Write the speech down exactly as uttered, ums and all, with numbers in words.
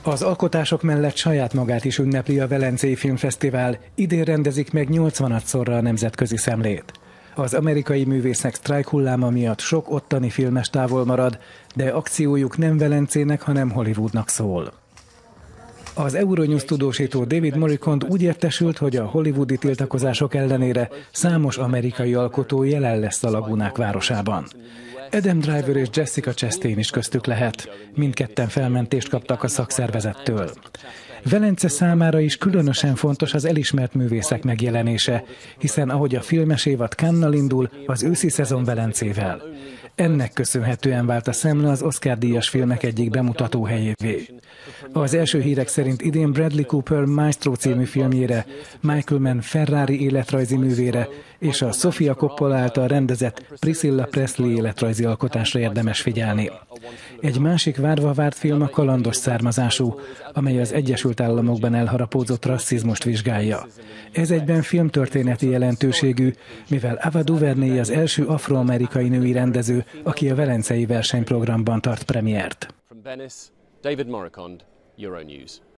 Az alkotások mellett saját magát is ünnepli a Velencei Filmfesztivál, idén rendezik meg nyolcvanadszorra a nemzetközi szemlét. Az amerikai művészek sztrájk hulláma miatt sok ottani filmes távol marad, de akciójuk nem Velencének, hanem Hollywoodnak szól. Az Euronews tudósító David Moricont úgy értesült, hogy a hollywoodi tiltakozások ellenére számos amerikai alkotó jelen lesz a Lagunák városában. Adam Driver és Jessica Chastain is köztük lehet. Mindketten felmentést kaptak a szakszervezettől. Velence számára is különösen fontos az elismert művészek megjelenése, hiszen ahogy a filmes évad Cannes-nal indul, az őszi szezon Velencével. Ennek köszönhetően vált a szemle az Oscar-díjas filmek egyik bemutató helyévé. Az első hírek szerint idén Bradley Cooper Maestro című filmjére, Michael Mann Ferrari életrajzi művére és a Sofia Coppola által rendezett Priscilla Presley életrajzi alkotásra érdemes figyelni. Egy másik várva várt film a Kalandos származású, amely az Egyesült Államokban elharapódzott rasszizmust vizsgálja. Ez egyben filmtörténeti jelentőségű, mivel Ava DuVernay az első afroamerikai női rendező, aki a velencei versenyprogramban tart premiért. David Moricond, Euronews.